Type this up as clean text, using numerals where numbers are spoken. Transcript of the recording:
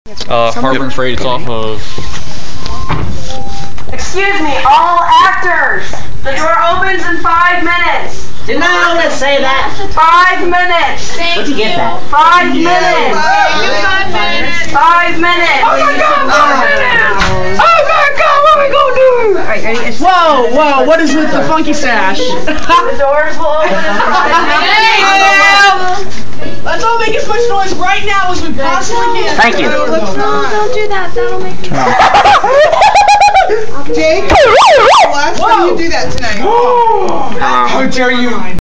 Harbor and Freight, it's off of... Excuse me, all actors! The door opens in 5 minutes! Didn't I always say that? 5 minutes! Where'd you get that? 5 minutes! 5 minutes! Oh my god, 5 minutes! Oh my god, what are we gonna do? Alright, ready? Whoa, whoa, what is with the funky sash? The doors will open in 5 minutes! Let's all make as much noise right now as we possibly can. Thank you. No, don't do that. That'll make Jake, last time you do that tonight. How dare you?